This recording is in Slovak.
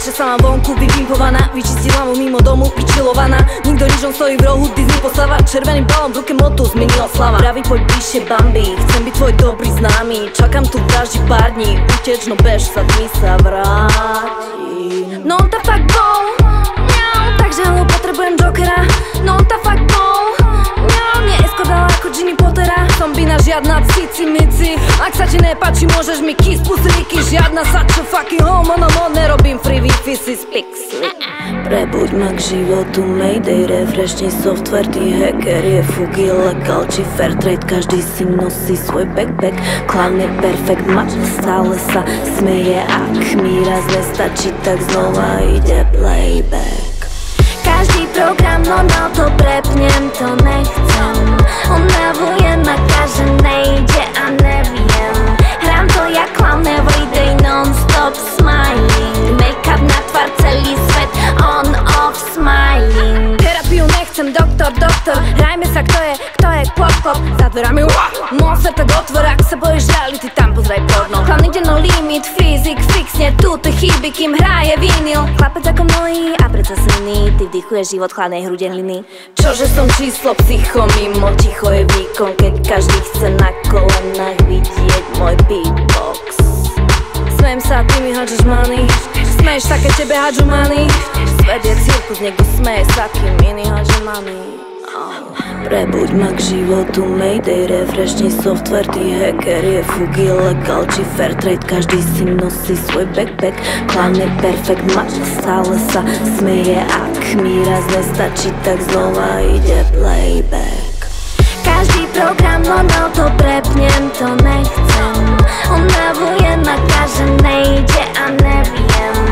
že sa mám vonku vypimpovaná, vyčistila mu mimo domu, vyčilovaná. Nikto ničom stojí v rohu, Disney postava, červeným balom v ruke motu, zmenila slava. Praví poď bližšie Bambi, chcem byť tvoj dobrý známy. Čakám tu v daždi pár dní, uteč no bež sa, dmi sa vrátim. No on tá fakt bol, takže ho potrebujem Jokera. No on tá fakt bol, nie eskodala ako Ginny Pottera. Som Bina, žiadna cici mici. Ak sa ti nepáči, môžeš mi kiss puslíky. Žiadna sačo fucking homo, no nerobím free wifi si spixli. Prebuď ma k životu, Mayday, refreshni software. Ty hacker je fuk, ilegal či fair trade. Každý si nosí svoj backpack. Klaun je perfect match, stále sa smeje. Ak mi raz nestačí, tak znova ide playback. Každý program, no to prepnem, to nechcem. On navuje na kaže, nejde a neviem. Hrám to jak Klaun everyday, non-stop smiling. Make-up na tvár, celý svet, on-off smiling. Terapiu nechcem, doktor, hrajme sa, kto je pop, za dverami monster, tak otvor, ak sa bojíš reality, tam pozraj porno. Klaun ide no limit, fyzik, fixne túto chyby, kým hraje vinyl. Chlapec ako mnohí a predsa silný, ty vdychuješ život chladnej hrudenliny. Čože som číslo, psycho, mimo ticho je výkon, keď každý chce na kolenách vidieť môj beatbox. Smejem sa, ty mi hádžeš money, smeješ sa, keď tebe hádžu money. Svet je cirkus, niekto smeje sa, kým iný hádže money. Prebuď ma k životu, Mayday, refreshni software. Ty hacker je fuk, ilegal či fair trade. Každý si nosí svoj backpack. Klaun je perfect match, stále sa smeje. Ak mi raz nestačí, tak znova ide playback. Každý program, no to prepnem, to nechcem. On navuje na kaže, nejde a neviem.